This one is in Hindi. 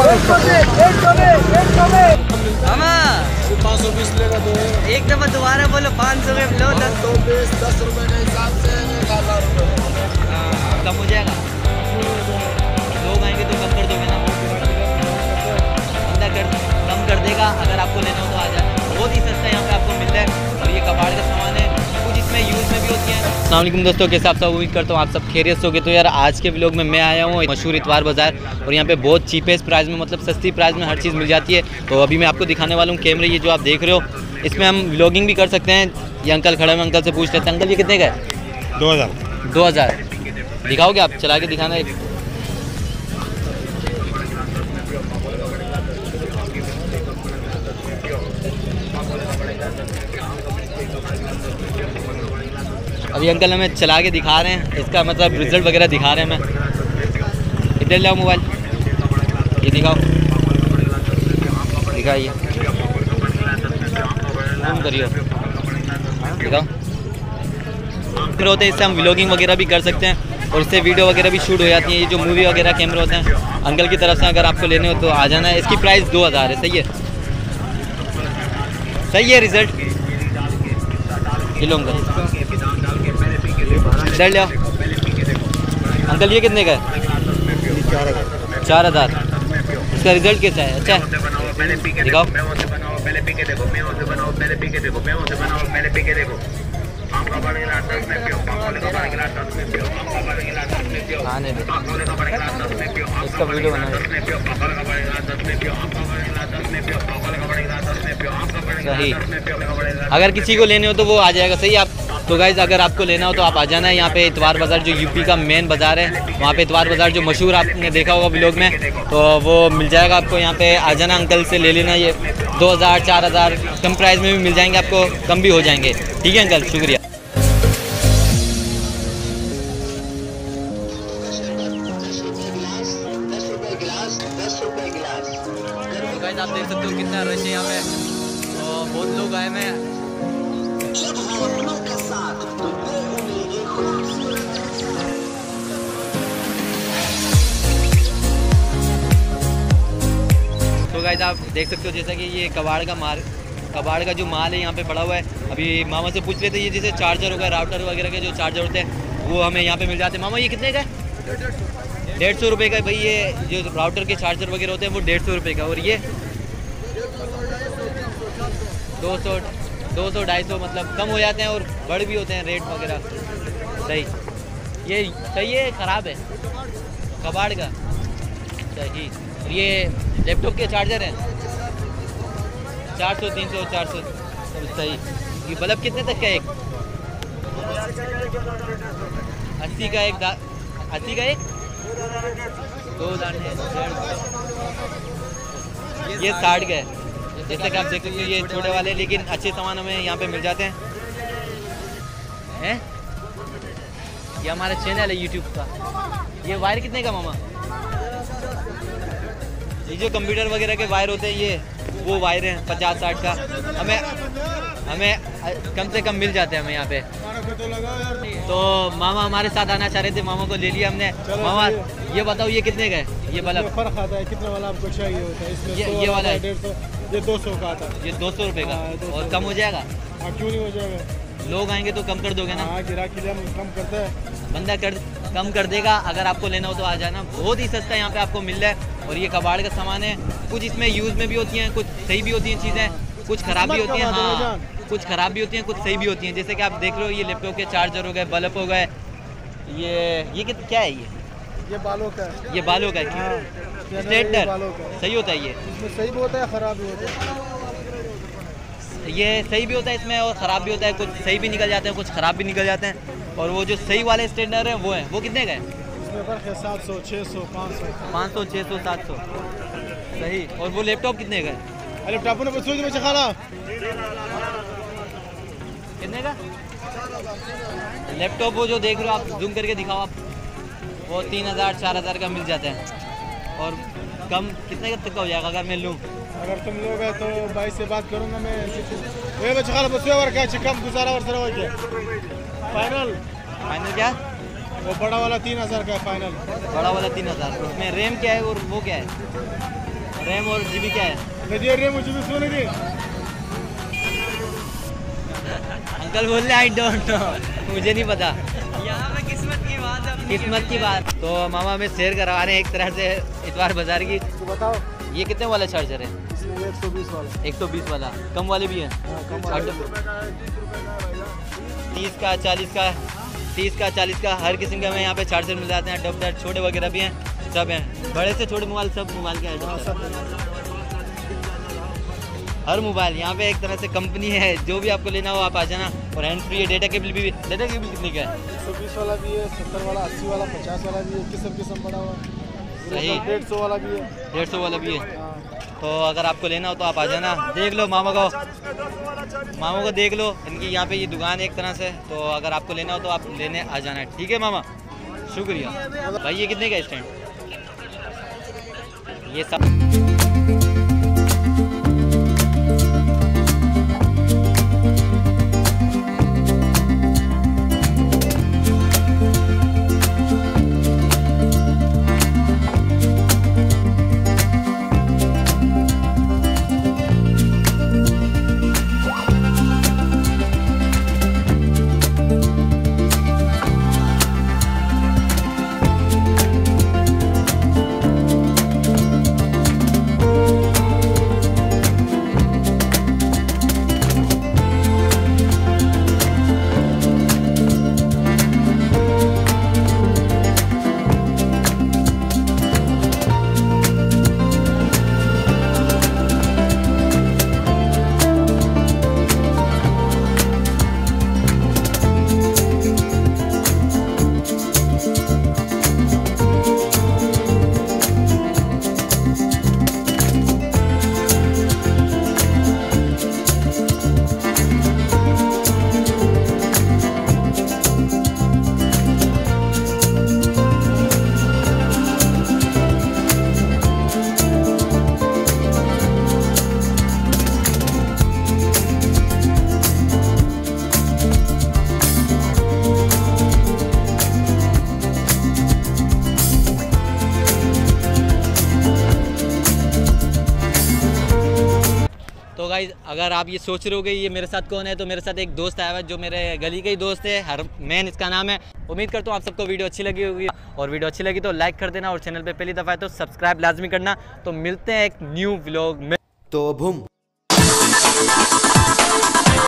520 लेगा तो एक दफा दोबारा बोलो 500 में लो 10 रुपए के हिसाब से 1000 रुपए कम हो जाएगा। लोग आएंगे तो कम कर दोगे ना? बंदा कम कर देगा। अगर आपको लेना हो तो आ जाए, बहुत ही सस्ता यहाँ पे आपको मिल रहा है। और ये कबाड़ का सामान है, कुछ इसमें यूज़ में भी होती है। अस्सलाम वालेकुम दोस्तों, कैसे आप सब? उम्मीद करता हूँ आप सब खैरियत से होगे। तो यार आज के व्लॉग में मैं आया हूँ मशहूर इतवार बाज़ार, और यहाँ पे बहुत चीपेस्ट प्राइस में, मतलब सस्ती प्राइस में हर चीज़ मिल जाती है। तो अभी मैं आपको दिखाने वाला हूँ कैमरे, ये जो आप देख रहे हो इसमें हम व्लॉगिंग भी कर सकते हैं। ये अंकल खड़े हैं, अंकल से पूछ लेते हैं। अंकल ये कितने का है? 2000 दिखाओगे आप? चला के दिखाना एक। अभी अंकल हमें चला के दिखा रहे हैं, इसका मतलब रिजल्ट वगैरह दिखा रहे हैं हमें। इधर लाओ मोबाइल, ये दिखाओ, दिखाइए, ऑन करिए, दिखाओ। फिर होते हैं इससे हम व्लॉगिंग वगैरह भी कर सकते हैं, और इससे वीडियो वगैरह भी शूट हो जाती है। ये जो मूवी वगैरह कैमरे होते हैं अंकल की तरफ से, अगर आपको लेने हो तो आ जाना है। इसकी प्राइस 2000 है। सही है, सही है रिजल्ट। ये लो अंकल, इधर ले आओ। अंकल ये कितने का है? 4000। इसका रिजल्ट कैसा है? अच्छा है, दिखाओ। आने दे, इसका वीडियो बना सही। अगर किसी को लेने हो तो वो आ जाएगा। सही आप तो गाइज़, अगर आपको लेना हो तो आप आ जाना है यहाँ पे इतवार बाज़ार, जो यूपी का मेन बाज़ार है। वहाँ पे इतवार बाज़ार जो मशहूर आपने देखा होगा व्लॉग में, तो वो मिल जाएगा आपको। यहाँ पे आ जाना, अंकल से ले लेना। ये 2000 4000 कम प्राइस में भी मिल जाएंगे आपको, कम भी हो जाएंगे। ठीक है अंकल, शुक्रिया। गाइस आप देख सकते हो कितना रश है यहाँ पे, और बहुत लोग आए हैं। तो गाइस आप देख सकते हो जैसा कि ये कबाड़ का जो माल है यहाँ पे पड़ा हुआ है। अभी मामा से पूछ लेते, ये जैसे चार्जर हो गया, राउटर वगैरह के जो चार्जर होते हैं वो हमें यहाँ पे मिल जाते हैं। मामा ये कितने का है? 150 रुपये का भाई। ये जो राउटर के चार्जर वगैरह होते हैं वो 150 रुपये का, और ये 200 250 मतलब कम हो जाते हैं, और बढ़ भी होते हैं रेट वगैरह। सही, ये सही है, ख़राब है कबाड़ का। सही। और ये लैपटॉप के चार्जर हैं 400 300 400। सही। ये बल्ब कितने तक का? एक 80 का एक, 80 का एक, 2 दाने हैं। ये 60 का है। जैसे कि आप देख सकते हो ये छोटे वाले, लेकिन अच्छे सामान हमें यहाँ पे मिल जाते हैं। ये हमारा चैनल है यूट्यूब का। ये वायर कितने का मामा? ये जो कंप्यूटर वगैरह के वायर होते हैं, ये वो वायर हैं 50-60 का। हमें कम से कम मिल जाते हैं हमें यहाँ पे। तो मामा हमारे साथ आना चाह रहे थे, मामा को ले लिया हमने। मामा ये बताओ ये कितने का है? ये बल्ब फर्क आता है, कितने वाला आपको चाहिए होता है? इसमें ये वाला है 150, ये 200 का आता है। ये 200 रुपये का। और कम हो जाएगा? क्यों नहीं हो जाएगा? लोग आएंगे तो कम कर दोगे ना? हाँ, गिराक के लिए हम कम करते हैं। बंदा कम कर देगा। अगर आपको लेना हो तो आ जाना, बहुत ही सस्ता यहाँ पे आपको मिल रहा है। और ये कबाड़ का सामान है, कुछ इसमें यूज़ में भी होती हैं, कुछ सही भी होती हैं चीज़ें, कुछ ख़राब भी होती हैं। हाँ, कुछ ख़राब भी होती हैं, कुछ सही भी होती हैं। जैसे कि आप देख रहे हो, ये लैपटॉप के चार्जर हो गए, बल्ब हो गए। ये क्या है? ये बालों का है। ये बालों का है। स्ट्रेटनर सही होता है? ये इसमें सही भी होता है, ख़राब भी होता है। ये सही भी होता है इसमें, और ख़राब भी होता है। कुछ सही भी निकल जाते हैं, कुछ ख़राब भी निकल जाते हैं। और वो जो सही वाले स्ट्रेटनर हैं वो कितने का है? इसमें फर्क है 700 600 500 600 700। सही। और वो लैपटॉप कितने का है? लैपटॉप ने बस में चखाला कितने का? लैपटॉप वो जो देख रहे हो आप, जूम करके दिखाओ आप, वो 3000 4000 का मिल जाता है। और कम कितने तक का हो जाएगा अगर मैं लूँ? अगर तुम लोग है तो भाई से बात करूँगा मैं। कम गुजारा फाइनल क्या? वो बड़ा वाला 3000 का है फाइनल। बड़ा वाला 3000। उसमें रैम क्या है और वो क्या है? रैम और जीबी क्या है? ये रैम मुझे भी सुन दी। अंकल बोल रहे आई डोंट नो, मुझे नहीं पता। यहाँ पे किस्मत की बात है, किस्मत की बात। तो मामा हमें शेयर करवा रहे हैं एक तरह से इतवार बाजार की। तो बताओ ये कितने वाला चार्जर है? 120 वाला। 120 वाला। कम वाले भी हैं? 30 का 40 का 30 का 40 का हर किस्म का हमें यहाँ पे चार्जर मिल जाते हैं। अडोप्टर छोटे वगैरह भी हैं, सब हैं, बड़े से छोटे मोबाइल सब मोबाइल के अडोप्टर। हर मोबाइल यहाँ पे एक तरह से कंपनी है। जो भी आपको लेना हो आप आ जाना। और हैंड फ्री है। डेटा केबल भी डेटा केबल कितने का है? 120 वाला भी है, 70 वाला, 80 वाला, 50 वाला भी है, किस्म बड़ा हुआ। सही। 150 वाला भी है। 150 वाला भी है। तो अगर आपको लेना हो तो आप आ जाना। देख लो मामा को देख लो। इनकी यहाँ पे ये दुकान है एक तरह से। तो अगर आपको लेना हो तो आप लेने आ जाना। ठीक है मामा, शुक्रिया। भाई ये कितने का स्टैंड? ये सब तो गाइज अगर आप ये सोच रहे हो कि ये मेरे साथ कौन है, तो मेरे साथ एक दोस्त आया हुआ है जो मेरे गली का ही दोस्त है, हरमैन इसका नाम है। उम्मीद करता हूँ आप सबको वीडियो अच्छी लगी होगी, और वीडियो अच्छी लगी तो लाइक कर देना, और चैनल पे पहली दफ़ा है तो सब्सक्राइब लाजमी करना। तो मिलते हैं एक न्यू व्लॉग में। तो भूम।